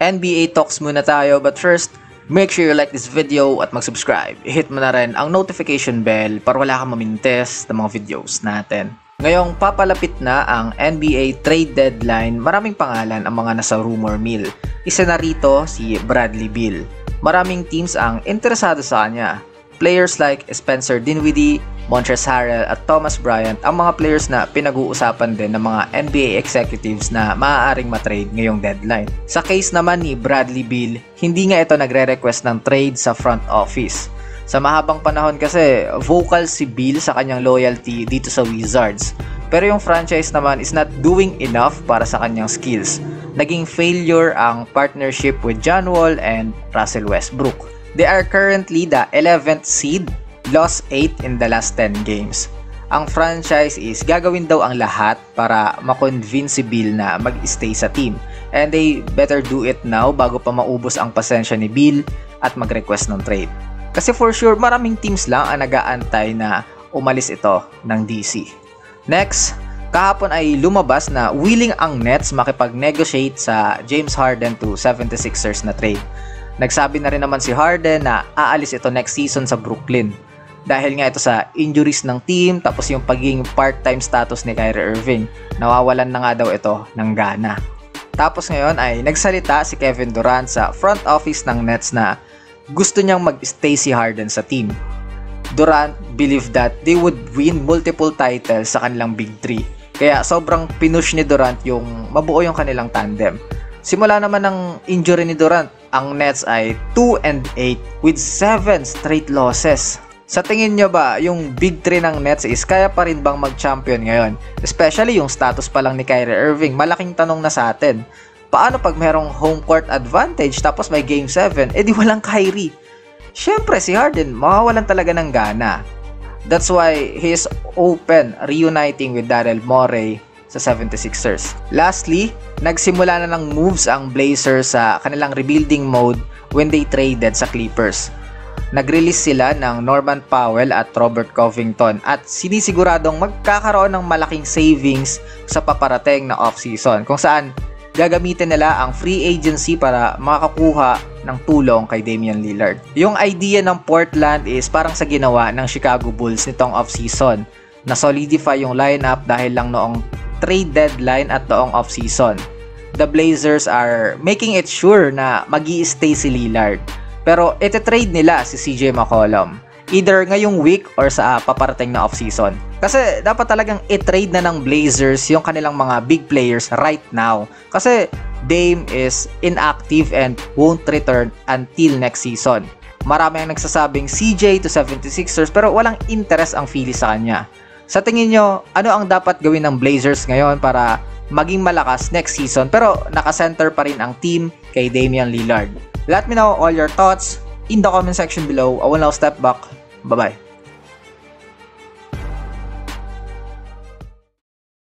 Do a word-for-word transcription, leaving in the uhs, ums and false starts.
N B A talks muna tayo, but first, make sure you like this video at mag-subscribe. I-hit mo na rin ang notification bell para wala kang mamintes ng mga videos natin. Ngayong papalapit na ang N B A trade deadline, maraming pangalan ang mga nasa rumor mill. Isa na rito si Bradley Beal. Maraming teams ang interesado sa kanya. Players like Spencer Dinwiddie, Montrezl Harrell at Thomas Bryant ang mga players na pinag-uusapan din ng mga N B A executives na maaaring matrade ngayong deadline. Sa case naman ni Bradley Beal, hindi nga ito nagre-request ng trade sa front office. Sa mahabang panahon kasi, vocal si Beal sa kanyang loyalty dito sa Wizards. Pero yung franchise naman is not doing enough para sa kanyang skills. Naging failure ang partnership with John Wall and Russell Westbrook. They are currently the eleventh seed, lost eight in the last ten games. Ang franchise is gagawin daw ang lahat para ma-convince si Beal na mag-stay sa team. And they better do it now bago pa maubos ang pasensya ni Beal at mag-request ng trade. Kasi for sure, maraming teams lang ang nag-aantay na umalis ito ng D C. Next, kahapon ay lumabas na willing ang Nets makipag-negotiate sa James Harden to seventy-sixers na trade. Nagsabi na rin naman si Harden na aalis ito next season sa Brooklyn. Dahil nga ito sa injuries ng team, tapos yung pagiging part-time status ni Kyrie Irving. Nawawalan na nga daw ito ng gana. Tapos ngayon ay nagsalita si Kevin Durant sa front office ng Nets na gusto niyang mag-stay si Harden sa team. Durant believed that they would win multiple titles sa kanilang Big Three. Kaya sobrang pinush ni Durant yung mabuo yung kanilang tandem. Simula naman ng injury ni Durant, ang Nets ay two and eight with seven straight losses. Sa tingin nyo ba, yung Big Three ng Nets is kaya pa rin bang mag-champion ngayon? Especially yung status pa lang ni Kyrie Irving, malaking tanong na sa atin. Paano pag merong home court advantage tapos may game seven, edi walang Kyrie? Syempre si Harden, mawawalan talaga ng gana. That's why he is open reuniting with Daryl Morey sa seventy-sixers. Lastly, nagsimula na ng moves ang Blazers sa kanilang rebuilding mode when they traded sa Clippers. Nag-release sila ng Norman Powell at Robert Covington at sinisiguradong magkakaroon ng malaking savings sa paparating na offseason kung saan gagamitin nila ang free agency para makakuha ng tulong kay Damian Lillard. Yung idea ng Portland is parang sa ginawa ng Chicago Bulls nitong offseason na solidify yung lineup dahil lang noong trade deadline at noong offseason. The Blazers are making it sure na magi-stay si Lillard. Pero iti-trade nila si C J McCollum either ngayong week or sa uh, paparating na offseason. Kasi dapat talagang i-trade na ng Blazers yung kanilang mga big players right now. Kasi Dame is inactive and won't return until next season. Marami ang nagsasabing C J to seventy-sixers pero walang interest ang Phillies sa kanya. Sa tingin nyo, ano ang dapat gawin ng Blazers ngayon para maging malakas next season pero nakasenter pa rin ang team kay Damian Lillard? Let me know all your thoughts in the comment section below. I will now step back. Bye-bye.